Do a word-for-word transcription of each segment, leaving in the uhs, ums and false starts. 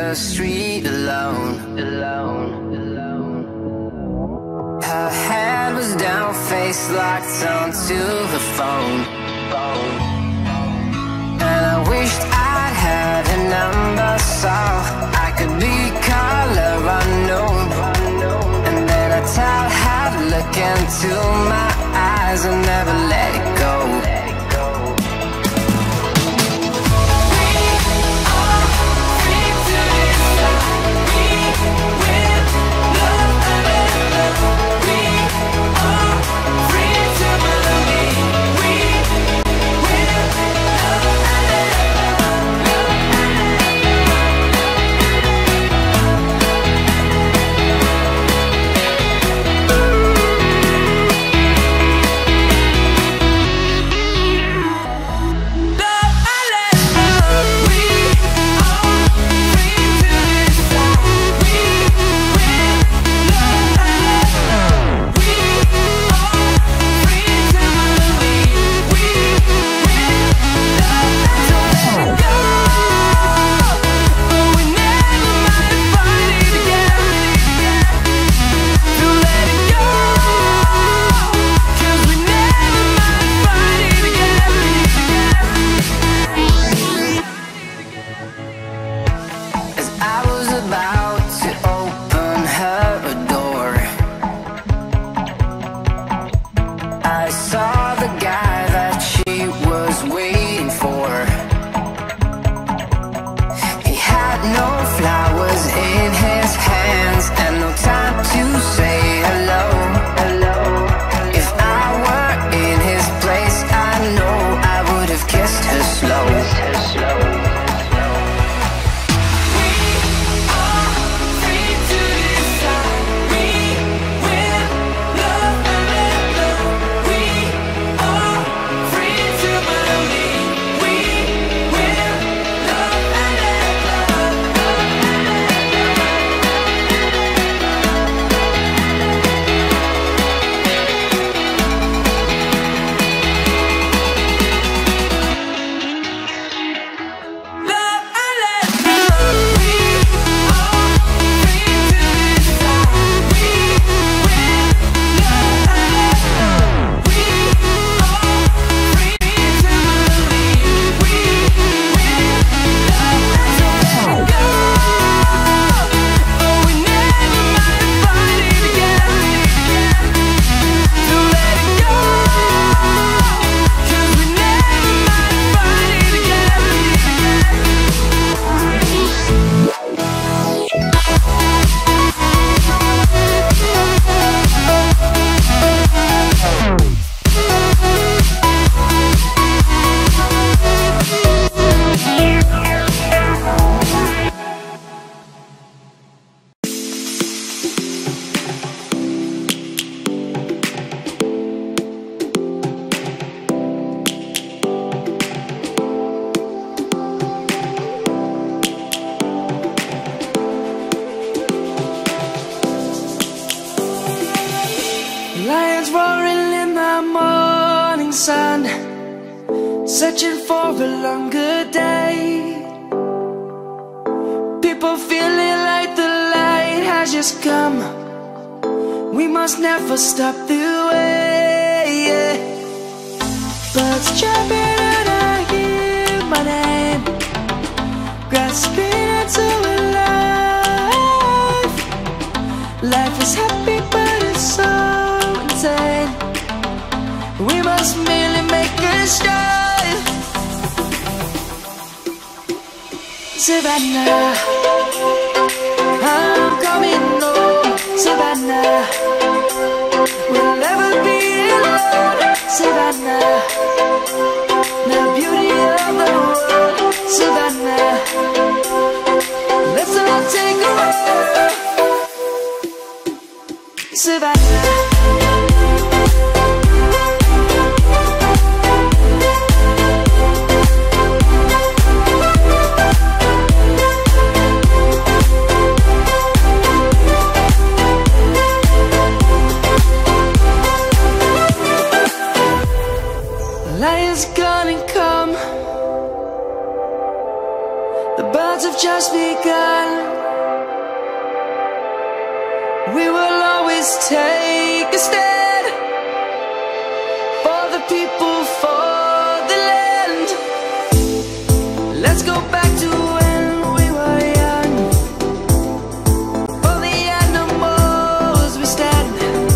the street alone, alone, alone. Her head was down, face locked onto the phone, phone. And I wished I'd had a number so I could be color unknown. And then I tell her to look into my eyes and never let it go. Lions roaring in the morning sun, searching for a longer day. People feeling like the light has just come. We must never stop the way. Birds chirping and I hear my name, grasping into a life. Life is happy but it's so insane. We must merely make a start. Savannah, I'm coming home. Savannah, we'll never be alone. Savannah, the beauty of the world. Savannah, let's all take a walk. Savannah. The birds have just begun. We will always take a stand for the people, for the land. Let's go back to when we were young. For the animals we stand.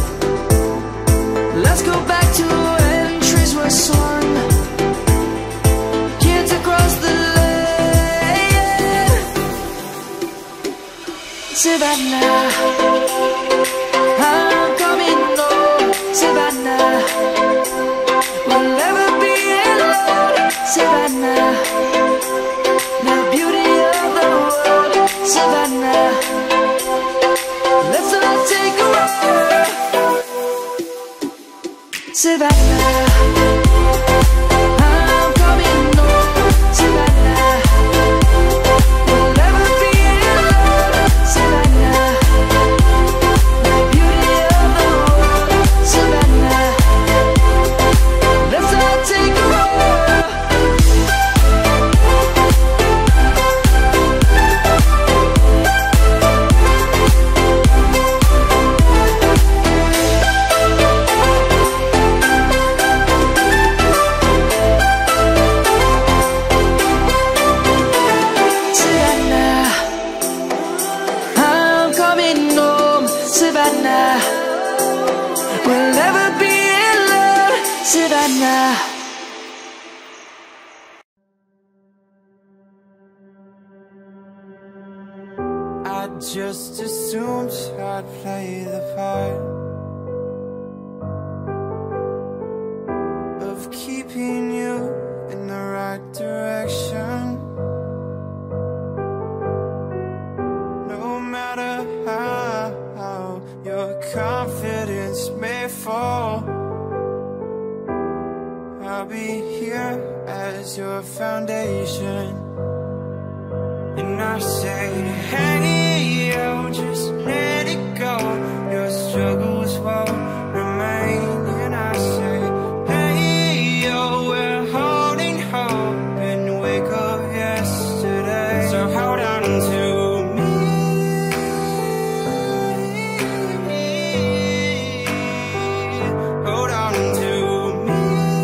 Let's go back to when trees were swung. Kids across the land. Savannah, I'm coming home. Savannah, we'll never be alone. Savannah, the beauty of the world. Savannah, let's all take a ride. Savannah, I'm coming home. Savannah, we'll never be alone. Savannah, the beauty of the world. Savannah, let's all take a ride. Savannah, I'm coming home. Savannah, we'll never be alone. Savannah. I just assumed I'd play the part of keeping you in the right direction. No matter how your confidence may fall, I'll be here as your foundation. And I say, hey, yo, just let it go. Your struggles won't remain. And I say, hey, yo, we're holding hope and wake up yesterday. So hold on to me. Hold on to me.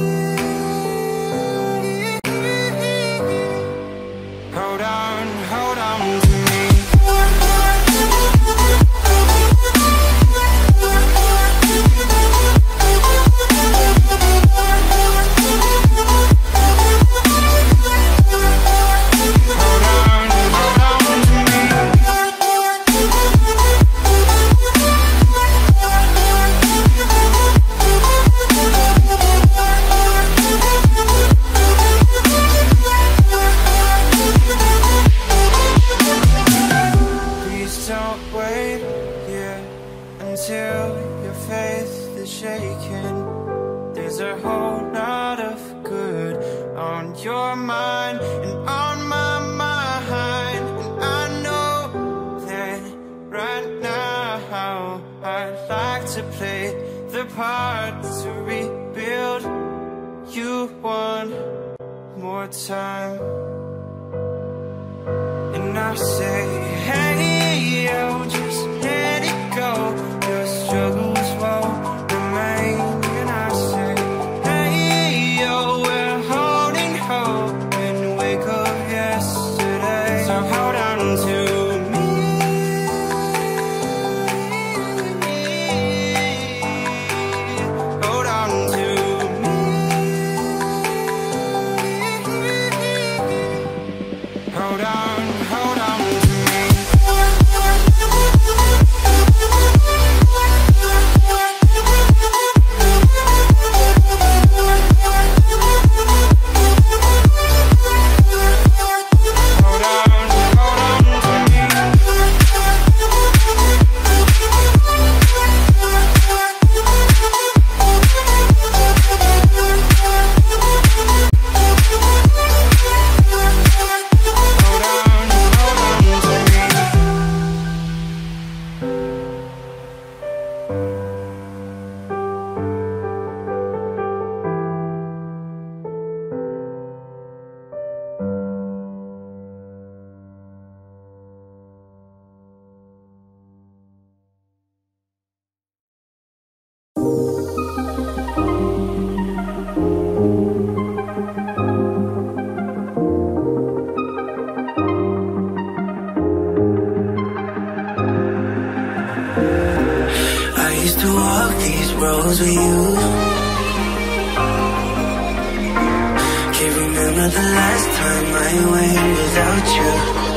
Hold on, hold on to me. Hold on, hold on to me. Please don't wait here until your faith is shaken. There's a whole lot of good on your mind and on my mind. And I know that right now I'd like to play the part to rebuild you one more time. And I say, hey, yo, just let it go. Your struggles won't remain. And I say, hey, yo, we're holding hope and wake up yesterday. So hold on to me. Hold on to me. Hold on, hold on to me. Hold on. roads with you. Can't remember the last time I went without you.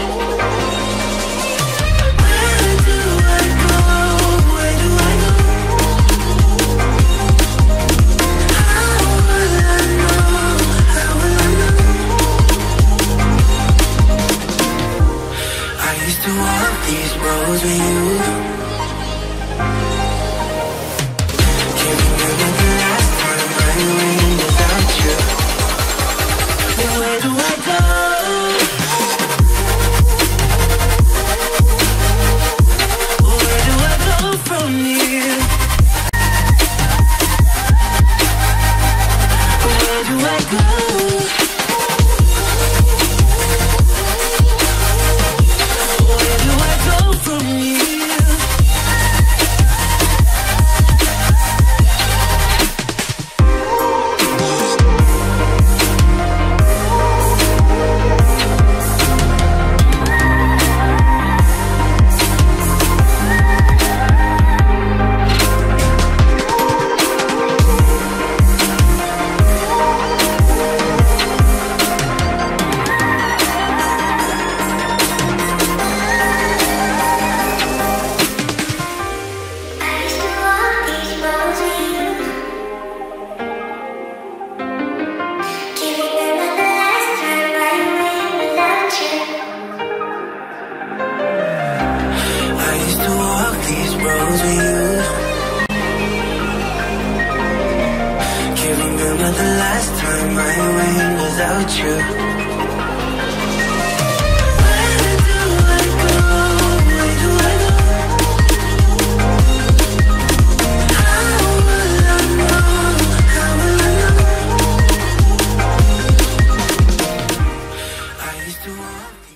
Where do I go? Where do I go? How will I know? How will I know? I used to walk these roads with you. Can't remember the last time I went without you. Where do I go? Where do I go from here? Where do I go? Where do I go from here? Remember the last time I went without you. Where do I go? Where do I go? How will I know? How will I know? I used to walk.